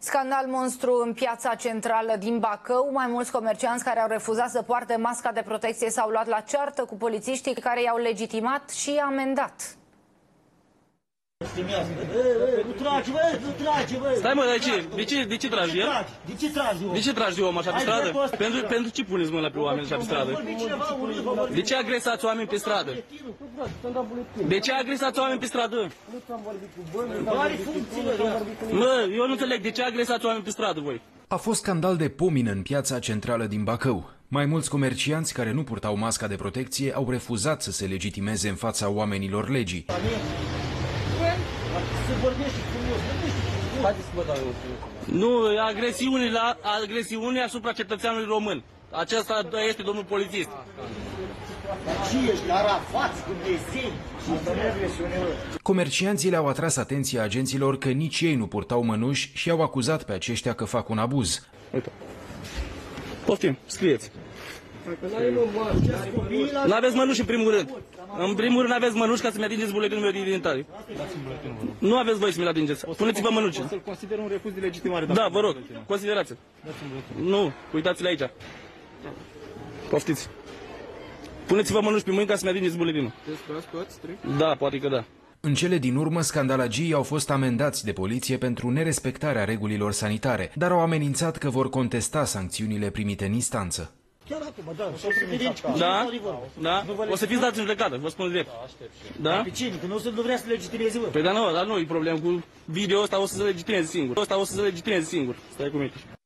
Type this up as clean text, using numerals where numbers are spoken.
Scandal monstru în piața centrală din Bacău. Mai mulți comercianți care au refuzat să poarte masca de protecție s-au luat la ceartă cu polițiștii care i-au legitimat și amendat. Nu trage, bă, nu trage, bă. Stai, mă, de ce tragi el? De ce tragi, De ce tragi om așa pe stradă? Pentru ce puneți mâna pe oameni așa pe stradă? De ce agresați oameni pe stradă? De ce agresați oameni pe stradă? Mă, eu nu înțeleg, de ce agresați oameni pe stradă voi? A fost scandal de pomină în piața centrală din Bacău. Mai mulți comercianți care nu purtau masca de protecție au refuzat să se legitimeze în fața oamenilor legii. Nu, agresiune asupra cetățeanului român. Acesta este domnul polițist. Ce ești, Arafat, Dumnezeu? Comercianții le-au atras atenția agenților că nici ei nu purtau mănuși și au acuzat pe aceștia că fac un abuz. Uite. Poftim, scrieți. N-aveți mănuși în primul rând. În primul rând aveți mănuși ca să-mi atingeți buletinul meu de identitate. Nu aveți voie să mi-l atingeți. Puneți-vă mănuși. Să-l consider un refuz de legitimare. Da, vă rog, considerați-l. Nu, uitați-l aici. Poftiți. Puneți-vă mănuși pe mâini ca să-mi atingeți buletinul. Da, poate că da. În cele din urmă, scandalagii au fost amendați de poliție pentru nerespectarea regulilor sanitare, dar au amenințat că vor contesta sancțiunile primite în instanță. Da? Da? O să fiți dați în judecată, vă spun direct. Da? Pe cine? Că nu vrea să legitimeze, bă. Păi dar nu e problem cu video ăsta, o să se legitimeze singur. Stai cu mine.